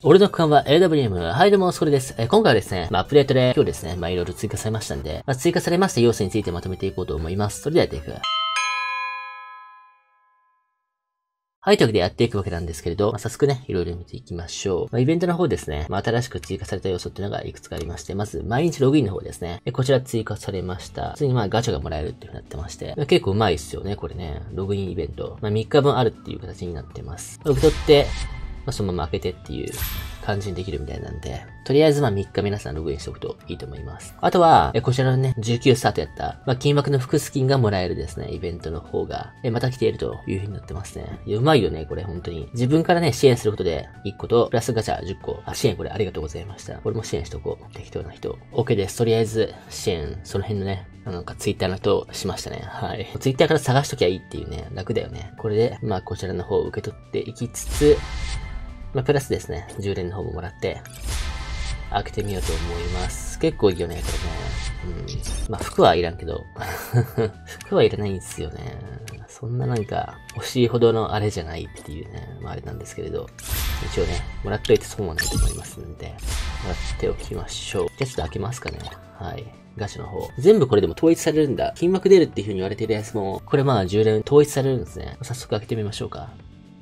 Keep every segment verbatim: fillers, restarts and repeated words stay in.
俺の区間は エーダブリューエム。はい、どうも、それです。えー、今回はですね、まあ、アップデートで今日ですね、まあ、いろいろ追加されましたんで、まあ、追加されました要素についてまとめていこうと思います。それではやっていく。はい、というわけでやっていくわけなんですけれど、まあ、早速ね、いろいろ見ていきましょう。まあ、イベントの方ですね、まあ、新しく追加された要素っていうのがいくつかありまして、まず、毎日ログインの方ですね。こちら追加されました。普通にまあ、ガチャがもらえるっていう風になってまして、まあ、結構うまいっすよね、これね。ログインイベント。まあ、みっかぶんあるっていう形になってます。受け取って、まあ、そのまま開けてっていう感じにできるみたいなんで、とりあえずまあみっか皆さんログインしておくといいと思います。あとは、えこちらのね、じゅうくスタートやった、まあ、金額の複スキンがもらえるですね、イベントの方が、えまた来ているという風になってますね。いや、うまいよね、これ本当に。自分からね、支援することでいっこと、プラスガチャじゅっこ。あ、支援これありがとうございました。これも支援しとこう。適当な人。OK です。とりあえず、支援、その辺のね、なんかツイッターの人しましたね。はい。ツイッターから探しときゃいいっていうね、楽だよね。これで、まあこちらの方を受け取っていきつつ、まあ、プラスですね、じゅう連の方ももらって、開けてみようと思います。結構いいよね、これね。うん。まあ、服はいらんけど。服はいらないんですよね。そんななんか、欲しいほどのあれじゃないっていうね、まああれなんですけれど。一応ね、もらっといて損はないと思いますんで、もらっておきましょう。じゃあちょっと開けますかね。はい。ガチャの方。全部これでも統一されるんだ。金額出るっていう風に言われてるやつも、これまあじゅう連統一されるんですね。早速開けてみましょうか。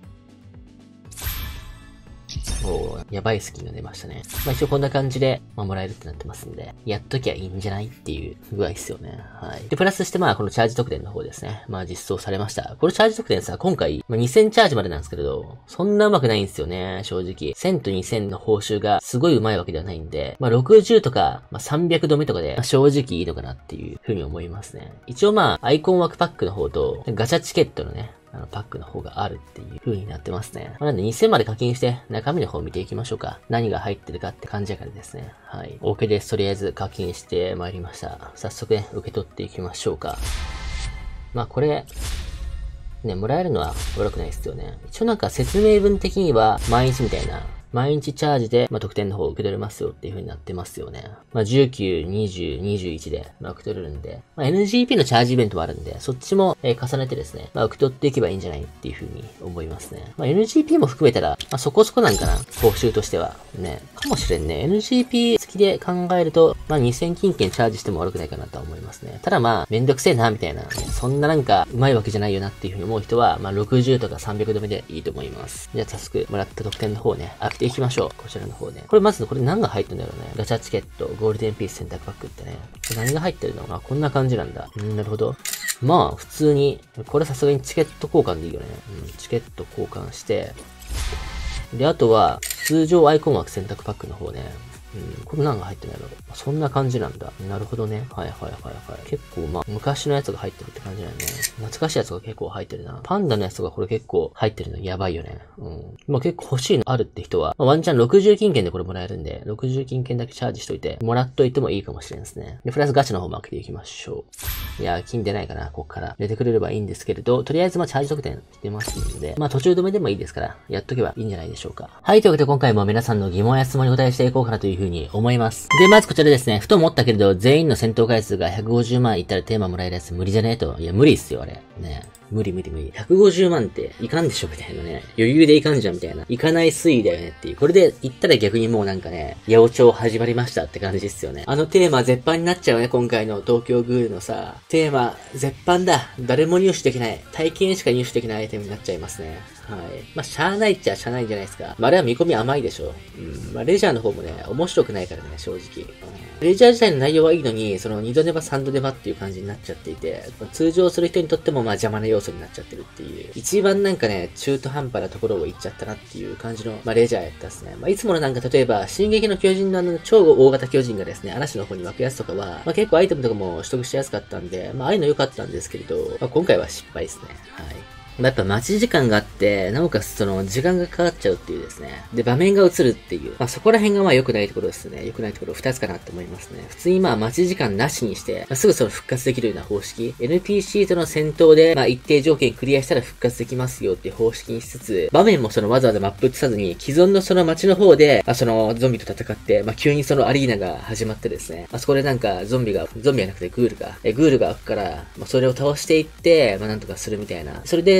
おー、やばいスキンが出ましたね。まあ一応こんな感じで、まあもらえるってなってますんで、やっときゃいいんじゃないっていう具合っすよね。はい。で、プラスしてまあこのチャージ特典の方ですね。まあ実装されました。このチャージ特典さ、今回、まあにせんチャージまでなんですけれど、そんな上手くないんですよね、正直。せんとにせんの報酬がすごい上手いわけではないんで、まあろくじゅうとか、まあさんびゃく止めとかで、まあ、正直いいのかなっていう風に思いますね。一応まあ、アイコン枠パックの方と、ガチャチケットのね、あの、パックの方があるっていう風になってますね。まあ、なんでにせんまで課金して、中身の方見ていきましょうか。何が入ってるかって感じやからですね。はい。OK です。とりあえず課金して参りました。早速ね、受け取っていきましょうか。まあ、これ、ね、もらえるのは悪くないですよね。一応なんか説明文的には、毎日みたいな、毎日チャージで、まあ、得点の方を受け取れますよっていう風になってますよね。まあ、じゅうきゅう、にじゅう、にじゅういちで、まあ、受け取れるんで、まあ、エヌジーピー のチャージイベントもあるんで、そっちも、えー、重ねてですね、まあ、受け取っていけばいいんじゃないっていう風に思いますね。まあ、エヌジーピー も含めたら、まあ、そこそこなんかな、報酬としては。ね、かもしれんね。エヌジーピー 付きで考えると、まあ、にせん金券チャージしても悪くないかなとは思いますね。ただまあ、めんどくせえな、みたいな、ね。そんななんか、うまいわけじゃないよなっていう風に思う人は、まあ、ろくじゅうとかさんびゃく止めでいいと思います。じゃあ、早速、もらった得点の方ね、開けていきましょう。こちらの方ね。これまずこれ何が入ってるんだろうね。ガチャチケット、ゴールデンピース選択パックってね。何が入ってるの？あ、こんな感じなんだ。うん、なるほど。まあ、普通に、これさすがにチケット交換でいいよね。うん、チケット交換して、で、あとは、通常アイコン枠選択パックの方ね。うん、これ何が入ってないの？そんな感じなんだ。なるほどね。はいはいはいはい。結構まあ、昔のやつが入ってるって感じだよね。懐かしいやつが結構入ってるな。パンダのやつがこれ結構入ってるのやばいよね。うん。まあ結構欲しいのあるって人は、まあ、ワンチャンろくじゅう金券でこれもらえるんで、ろくじゅう金券だけチャージしといて、もらっといてもいいかもしれんですね。で、プラスガチャの方も開けていきましょう。いやー、金出ないかな、ここから。出てくれればいいんですけれど、とりあえずまあチャージ特典してますんで、まあ途中止めでもいいですから、やっとけばいいんじゃないでしょうか。はい、というわけで今回も皆さんの疑問や質問に答えしていこうかなというふうに思います。で、まずこちらですね。ふと思ったけれど、全員の戦闘回数がひゃくごじゅうまんいったらテーマもらえるやつ無理じゃねえと。いや、無理っすよ、あれ。ねえ。無理無理無理。ひゃくごじゅうまんっていかんでしょみたいなね。余裕でいかんじゃんみたいな。いかない推移だよねっていう。これで言ったら逆にもうなんかね、八百長始まりましたって感じですよね。あのテーマ絶版になっちゃうね、今回の東京グールのさ。テーマ、絶版だ。誰も入手できない。体験しか入手できないアイテムになっちゃいますね。はい。まあ、しゃーないっちゃしゃーないんじゃないですか。まあ、あれは見込み甘いでしょ。うん。まあ、レジャーの方もね、面白くないからね、正直。うん、レジャー自体の内容はいいのに、そのにどネバさんどネバっていう感じになっちゃっていて、通常する人にとってもまあ邪魔な要素になっちゃってるっていう。一番なんかね、中途半端なところを行っちゃったなっていう感じの、まあ、レジャーやったっすね。まあ、いつものなんか例えば、進撃の巨人のあの超大型巨人がですね、嵐の方に湧くやつとかは、まあ、結構アイテムとかも取得しやすかったんで、まあ、ああいうの良かったんですけれど、まあ、今回は失敗ですね。はい。やっぱ待ち時間があって、なおかつその時間がかかっちゃうっていうですね。で、場面が映るっていう。まあそこら辺がまあ良くないところですね。良くないところふたつかなって思いますね。普通にまあ待ち時間なしにして、まあ、すぐその復活できるような方式。エヌピーシー との戦闘で、まあ一定条件クリアしたら復活できますよっていう方式にしつつ、場面もそのわざわざマップ映さずに、既存のその街の方で、まあそのゾンビと戦って、まあ急にそのアリーナが始まってですね。まあそこでなんかゾンビが、ゾンビじゃなくてグールが、えグールが開くから、まあそれを倒していって、まあなんとかするみたいな。それで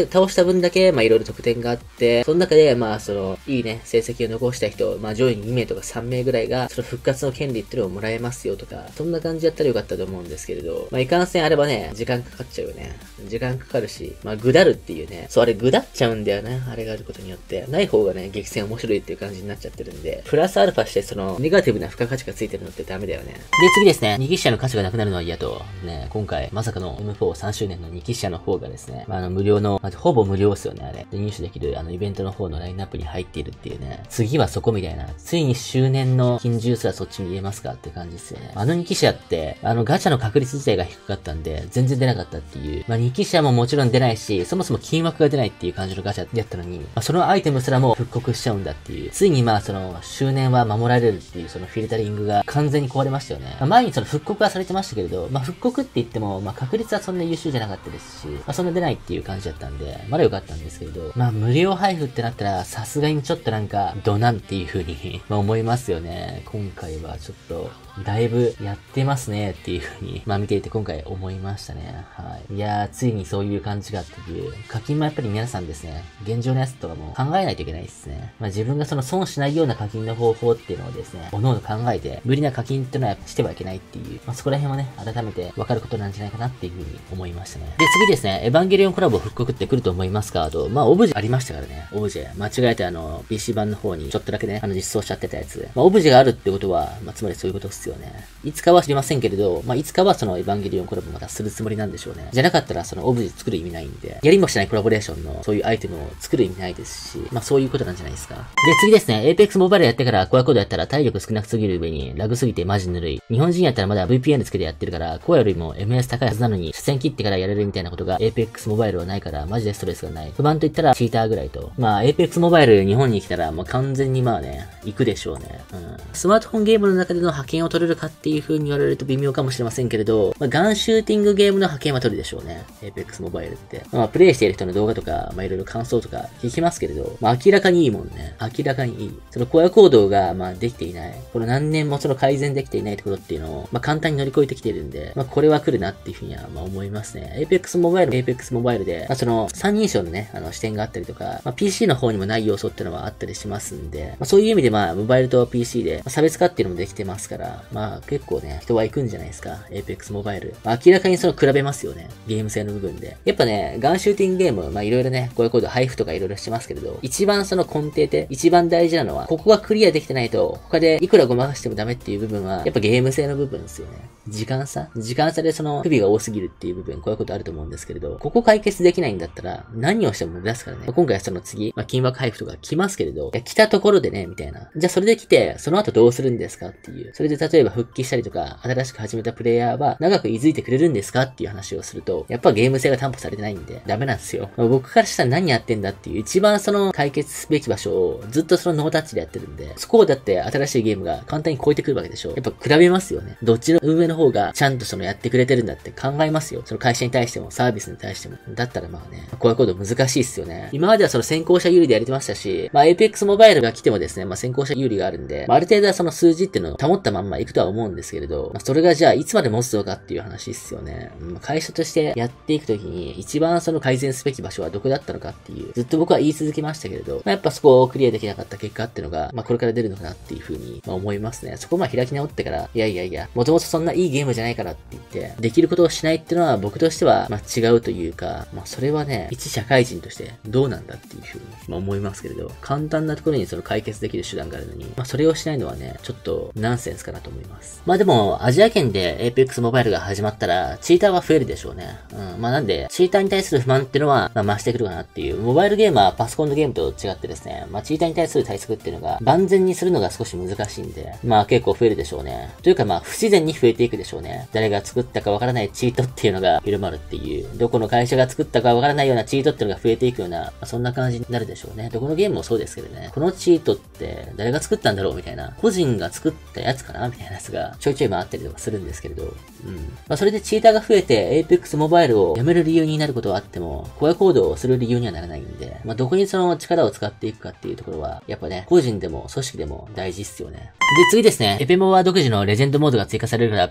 倒した分だけ、まあいろいろ得点があって、その中で、まあその、いいね、成績を残した人、まあ上位にめいとかさんめいぐらいが、その復活の権利っていうのをもらえますよとか、そんな感じだったらよかったと思うんですけれど、まあいかんせんあればね、時間かかっちゃうよね。時間かかるし、まあぐだるっていうね、そうあれぐだっちゃうんだよね、あれがあることによって。ない方がね、激戦面白いっていう感じになっちゃってるんで、プラスアルファしてその、ネガティブな付加価値がついてるのってダメだよね。で、次ですね、にき社の価値がなくなるのは嫌と、ね、今回、まさかの エムフォーさんしゅうねんのにき社の方がですね、まあ、あの、無料の、まあ、ほぼ無料ですよね、あれ。で、入手できる、あの、イベントの方のラインナップに入っているっていうね、次はそこみたいな、ついに周年の金獣すらそっちに入れますかって感じですよね。あのにき社って、あの、ガチャの確率自体が低かったんで、全然出なかったっていう、まあ、にき社ももちろん出ないし、そもそも金枠が出ないっていう感じのガチャやったのに、まあ、そのアイテムすらも復刻しちゃうんだっていう、ついにまあ、その、周年は守られるっていう、そのフィルタリングが完全に壊れましたよね。まあ、前にその復刻はされてましたけれど、まあ、復刻って言っても、まあ、確率はそんな優秀じゃなかったですし、まあ、そんな出ないっていう感じだったんで、まだ良かったんですけれど、まあ、無料配布ってなったら、さすがにちょっとなんか、ドナンっていう風にまあ、思いますよね。今回はちょっと、だいぶやってますねっていう風に、まあ見ていて今回思いましたね。はい。いやー、ついにそういう感じがっていう、課金もやっぱり皆さんですね、現状のやつとかも考えないといけないですね。まあ自分がその損しないような課金の方法っていうのをですね、おのおの考えて、無理な課金っていうのはしてはいけないっていう、まあそこら辺はね、改めて分かることなんじゃないかなっていう風に思いましたね。で、次ですね、エヴァンゲリオンコラボ復刻って来ると思いますかと、まあオブジェありましたからね、オブジェ。間違えてあの、ピーシー 版の方にちょっとだけね、あの実装しちゃってたやつ。まあオブジェがあるってことは、まあつまりそういうことですよね。いつかは知りませんけれど、まあ、いつかはそのエヴァンゲリオンコラボまたするつもりなんでしょうね。じゃなかったらそのオブジェ作る意味ないんで、やりもしないコラボレーションのそういうアイテムを作る意味ないですし、まあそういうことなんじゃないですか。で、次ですね、Apex モバイルやってからコアコードやったら体力少なくすぎる上にラグすぎてマジぬるい。日本人やったらまだ ブイピーエヌ つけてやってるから、コアよりも エムエス 高いはずなのに、出戦切ってからやれるみたいなことが Apex モバイルはないからマジでストレスがない。不満と言ったらチーターぐらいと。まあ Apex モバイル日本に来たらもう完全にまあね、行くでしょうね。うん。スマートフォンゲームの中での派遣を取れるかっていう風に言われると微妙かもしれませんけれど、まあ、ガンシューティングゲームの派遣は取るでしょうね。Apex モバイルって。まあ、プレイしている人の動画とか、まあ、いろいろ感想とか聞きますけれど、まあ、明らかにいいもんね。明らかにいい。そのコア行動が、まあ、できていない。この何年もその改善できていないところっていうのを、まあ、簡単に乗り越えてきているんで、まあ、これは来るなっていうふうには、まあ、思いますね。Apex モバイル、Apex モバイルで、まあ、その、三人称のね、あの、視点があったりとか、まあ、ピーシー の方にもない要素っていうのはあったりしますんで、まあ、そういう意味でまあ、モバイルと ピーシー で、まあ、差別化っていうのもできてますから、まあ、結構ね、人は行くんじゃないですか。Apex モバイル。まあ、明らかにその比べますよね。ゲーム性の部分で。やっぱね、ガンシューティングゲーム、まあいろいろね、こういうこと配布とかいろいろしてますけれど、一番その根底で、一番大事なのは、ここがクリアできてないと、他でいくらごまかしてもダメっていう部分は、やっぱゲーム性の部分ですよね。時間差時間差でその不備が多すぎるっていう部分、こういうことあると思うんですけれど、ここ解決できないんだったら、何をしても無駄ですからね。今回はその次、まあ金枠配布とか来ますけれど、いや来たところでね、みたいな。じゃあそれで来て、その後どうするんですかっていう。それで例えば復帰したりとか、新しく始めたプレイヤーは、長く居づいてくれるんですかっていう話をすると、やっぱゲーム性が担保されてないんで、ダメなんですよ。僕からしたら何やってんだっていう、一番その解決すべき場所を、ずっとそのノータッチでやってるんで、そこをだって新しいゲームが簡単に超えてくるわけでしょ。やっぱ比べますよね。どっちの運営の方が、ちゃんとそのやってくれてるんだって考えますよ。その会社に対しても、サービスに対しても。だったらまあね、こういうこと難しいっすよね。今まではその先行者有利でやれてましたし、まあ Apex モバイルが来てもですね、まあ先行者有利があるんで、まあ、ある程度はその数字っていうのを保ったまんまいくとは思うんですけれど、まあ、それがじゃあいつまで持つのかっていう話っすよね。まあ、会社としてやっていくときに、一番その改善すべき場所はどこだったのかっていう、ずっと僕は言い続けましたけれど、まあ、やっぱそこをクリアできなかった結果っていうのが、まあこれから出るのかなっていうふうに、まあ、思いますね。そこをまあ開き直ってから、いやいやいや、もともとそんないいゲームじゃないからって言って、できることをしないっていうのは僕としては、まあ違うというか、まあそれはね、一社会人としてどうなんだっていうふうに、まあ思いますけれど、簡単なところにその解決できる手段があるのに、まあそれをしないのはね、ちょっとナンセンスかなと思います。まあでも、アジア圏で Apex モバイルが始まったら、チーターは増えるでしょうね。うん。まあなんで、チーターに対する不満っていうのは、まあ増してくるかなっていう。モバイルゲームはパソコンのゲームと違ってですね、まあチーターに対する対策っていうのが、万全にするのが少し難しいんで、まあ結構増えるでしょうね。というかまあ不自然に増えていくでしょうね。誰が作ったかわからないチートっていうのが広まるっていう、どこの会社が作ったかわからないようなチートっていうのが増えていくような、まあ、そんな感じになるでしょうね。どこのゲームもそうですけどね。このチートって誰が作ったんだろうみたいな、個人が作ったやつかなみたいなやつがちょいちょい回ったりとかするんですけれど、うん。まあそれでチーターが増えて Apex モバイルをやめる理由になることはあっても、コア行動をする理由にはならないんで、まあどこにその力を使っていくかっていうところは、やっぱね、個人でも組織でも大事っすよね。で、次ですね。エペモは独自のレジェンドモードが追加されるから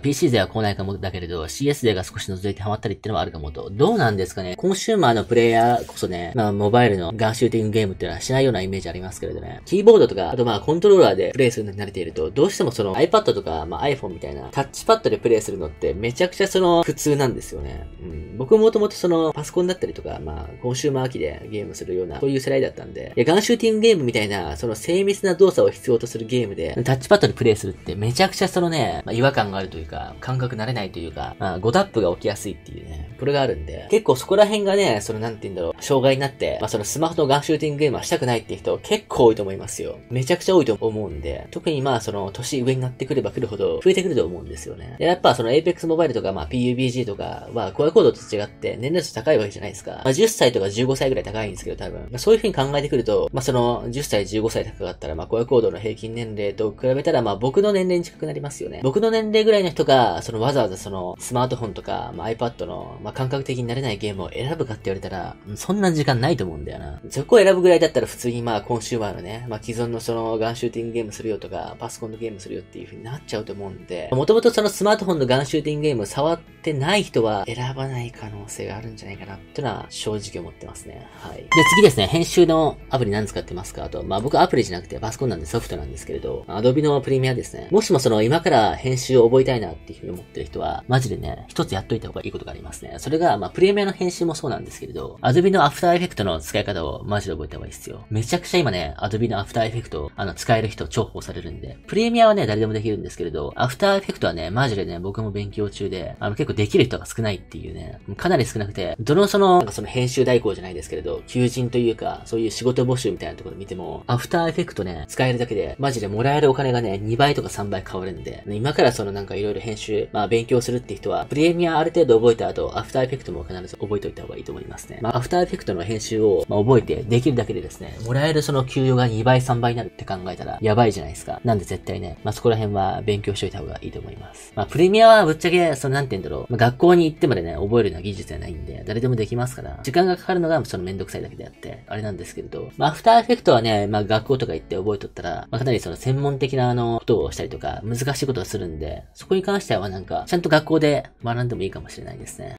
ピーシー 勢は来ないかもだけれど、シーエス 勢が少し覗いてハマったりっていうのはあるかもと。どうなんですかね。コンシューマーのプレイヤーこそね、まあ、モバイルのガンシューティングゲームっていうのはしないようなイメージありますけれどね。キーボードとか、あとまあ、コントローラーでプレイするのに慣れていると、どうしてもその iPad とか、まあ、iPhone みたいなタッチパッドでプレイするのってめちゃくちゃその普通なんですよね。うん。僕もともとそのパソコンだったりとか、まあ、コンシューマー機でゲームするような、そういう世代だったんで、いやガンシューティングゲームみたいな、その精密な動作を必要とするゲームで、タッチパッドでプレイするってめちゃくちゃそのね、まあ、違和感があるというか、感覚慣れないというか、まあ、ごタップが起きやすいっていうね、これがあるんで、結構そこら辺がね、そのなんて言うんだろう、障害になって、まあ、そのスマホのガンシューティングゲームはしたくないっていう人結構多いと思いますよ。めちゃくちゃ多いと思うんで、特にまあその年上になってくれば来るほど増えてくると思うんですよね。でやっぱその Apex モバイルとかまあ ピーユービージー とかはコアコードと違って年齢層高いわけじゃないですか。まあじゅっさいとかじゅうごさいぐらい高いんですけど多分。まあ、そういう風に考えてくると、まあそのじゅっさいじゅうごさい高かったらまあコアコードの平均年齢と比べたらまあ僕の年齢に近くなりますよね。僕の年齢ぐらいの人がそのわざわざそのスマートフォンとか、まあ、iPad のまあ感覚的になれないゲームを選ぶかって言われたら、そんな時間ないと思うんだよな。そこを選ぶぐらいだったら普通にまあコンシューマーのね、まあ既存のそのガンシューティングゲームするよとか、パソコンのゲームするよっていう風になっちゃうと思うんで、もともとそのスマートフォンのガンシューティングゲームを触ってない人は選ばない可能性があるんじゃないかなってのは正直思ってますね。はい。で、次ですね、編集のアプリ何使ってますか？あと、まあ僕はアプリじゃなくてパソコンなんでソフトなんですけれど、Adobe のプレミアですね。もしもその今から編集を覚えたいなっていう風に思ってる人は、マジでね、一つやっといた方がいいことがありますね。それが、まあプレミアの編集もそうなんですけれど、Adobe の After Effects の使い方をマジで覚えた方がいいですよ。めちゃくちゃ今ね、Adobe の After Effects あの使える人重宝されるんで、プレミアはね、誰でもできるんですけれど、After Effects はね、マジでね、僕も勉強中で、あの結構できる人が少ないっていうね、かなり少なくて、どのその、なんかその編集代行じゃないですけれど、求人というか、そういう仕事募集みたいなところ見ても、After Effects ね、使えるだけで、マジでもらえるお金がね、にばいとかさんばい変わるんで、今からそのなんかいろいろ編集、まあ勉強するって人は、プレミアある程度覚えた後、After Effects も必ず覚えておいた方がいいと思いますね。まあ After Effects の編集を、まあ、覚えてできるだけでですね、もらえるその給与がにばいさんばいになるって考えたら、やばいじゃないですか。なんで絶対ね、まあそこら辺は勉強しといた方がいいと思います。まあプレミアはぶっちゃけ、そのなんて言うんだろう、まあ、学校に行ってまでね、覚えるような技術じゃないんで、誰でもできますから、時間がかかるのがそのめんどくさいだけであって、あれなんですけれど、まあ After Effects はね、まあ学校とか行って覚えとったら、まあかなりその専門的なあの、ことをしたりとか、難しいことをするんで、そこに関してはなんか、ちゃんと学校で学んでもいいかもしれないですね。